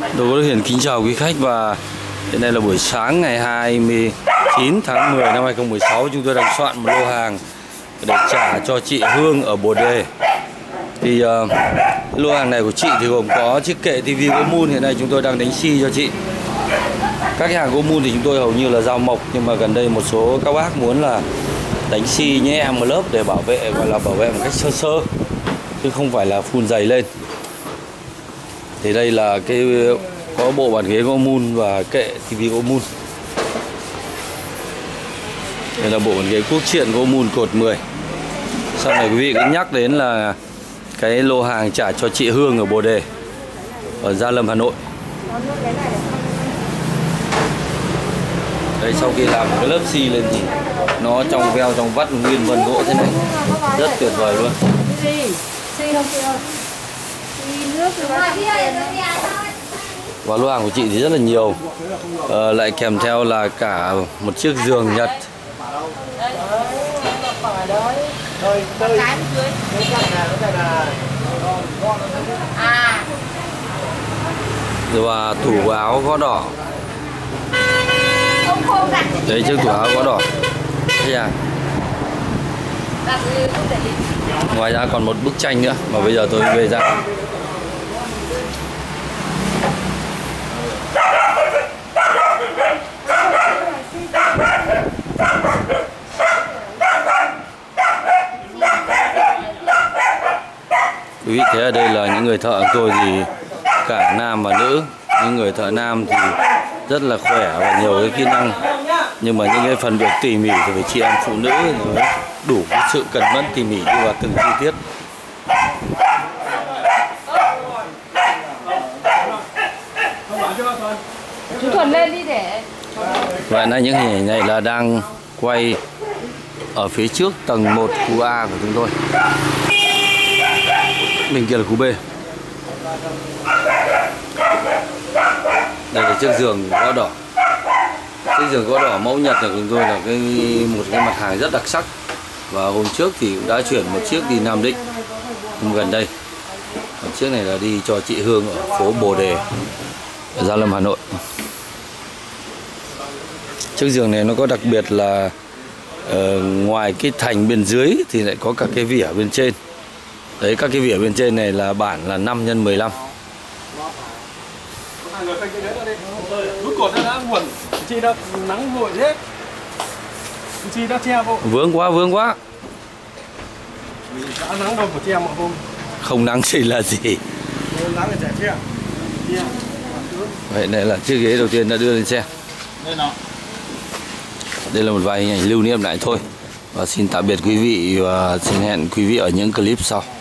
Tôi có Hiền kính chào quý khách, và hiện nay là buổi sáng ngày 29 tháng 10 năm 2016. Chúng tôi đang soạn một lô hàng để trả cho chị Hương ở Bồ Đề. Thì lô hàng này của chị thì gồm có chiếc kệ tivi gỗ mun. Hiện nay chúng tôi đang đánh xi cho chị. Các cái hàng gỗ mun thì chúng tôi hầu như là giao mộc, nhưng mà gần đây một số các bác muốn là đánh xi nhẹ một lớp để bảo vệ, gọi là bảo vệ một cách sơ sơ, chứ không phải là phun dày lên. Thì đây là cái có bộ bàn ghế gỗ mun và kệ tivi gỗ mun. Đây là bộ bàn ghế quốc triện gỗ mun cột 10. Sau này quý vị cứ nhắc đến là cái lô hàng trả cho chị Hương ở Bồ Đề, ở Gia Lâm, Hà Nội. Đây, sau khi làm cái lớp xi lên thì nó trong veo, trong vắt nguyên vân gỗ thế này, rất tuyệt vời luôn. Và lô hàng của chị thì rất là nhiều, lại kèm theo là cả một chiếc giường Nhật. Và tủ áo gõ đỏ. Đấy, chiếc tủ áo gõ đỏ. Ngoài ra còn một bức tranh nữa mà bây giờ tôi về ra. Quý vị thấy ở đây là những người thợ của tôi thì cả nam và nữ. Những người thợ nam thì rất là khỏe và nhiều cái kỹ năng, nhưng mà những cái phần việc tỉ mỉ thì phải chị em phụ nữ thì đủ cái sự cẩn mẫn tỉ mỉ đi vào từng chi tiết. Chú Thuần lên đi để. Vậy là những hình ảnh này là đang quay ở phía trước tầng 1 khu A của chúng tôi. Bên kia là khu B. Đây là chiếc giường gỗ đỏ. Chiếc giường gỗ đỏ mẫu Nhật của chúng tôi là một cái mặt hàng rất đặc sắc. Và hôm trước thì cũng đã chuyển một chiếc đi Nam Định gần đây. Còn chiếc này là đi cho chị Hương ở phố Bồ Đề, ở Gia Lâm, Hà Nội. Chiếc giường này nó có đặc biệt là ngoài cái thành bên dưới thì lại có cả cái vỉa bên trên. Đấy, các cái vỉa bên trên này là bản là 5x15. Rút cột ra đã buồn, chị đã nắng vội hết. Chị đã che vô. Vướng quá. Đã nắng đâu mà che mọi hôm. Không nắng thì là gì? Nắng thì che. Vậy này là chiếc ghế đầu tiên đã đưa lên xe. Đây là một vài hình ảnh lưu niệm lại thôi. Và xin tạm biệt quý vị và xin hẹn quý vị ở những clip sau.